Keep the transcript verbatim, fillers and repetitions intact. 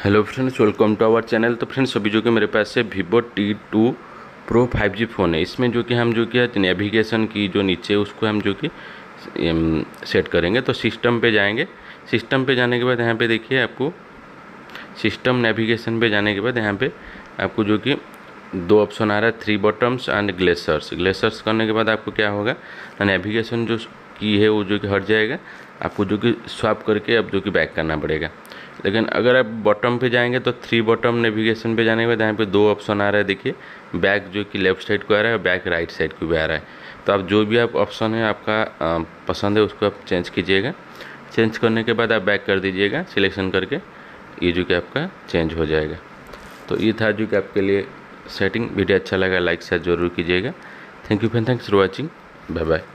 Hello friends, welcome to our channel. तो friends अभी जो कि मेरे पास है Vivo T two pro five G phone है। इसमें जो कि हम जो कि नेविगेशन की जो नीचे उसको हम जो कि सेट करेंगे। तो सिस्टम पे जाएंगे। सिस्टम पे जाने के बाद यहाँ पे देखिए आपको सिस्टम नेविगेशन पे जाने के बाद यहाँ पे आपको जो कि दो ऑप्शन आ रहा है, three buttons and gestures. Gestures करने के बाद आपको क्या होगा, नेविगेशन जो की है वो जो कि हट जाएगा। आपको जो कि स्वाप करके अब जो कि बैक करना पड़ेगा। लेकिन अगर आप बॉटम पे जाएंगे तो थ्री बॉटम नेविगेशन पे जाने के बाद यहाँ पे दो ऑप्शन आ रहा है। देखिए बैक जो कि लेफ्ट साइड को आ रहा है और बैक राइट साइड को भी आ रहा है। तो आप जो भी आप ऑप्शन है आपका पसंद है उसको आप चेंज कीजिएगा। चेंज करने के बाद आप बैक कर दीजिएगा सिलेक्शन करके, ये जो कि आपका चेंज हो जाएगा। तो ये था जो कि आपके लिए सेटिंग। वीडियो अच्छा लगा लाइक शेयर जरूर कीजिएगा। Thank you friend, thanks for watching, bye bye.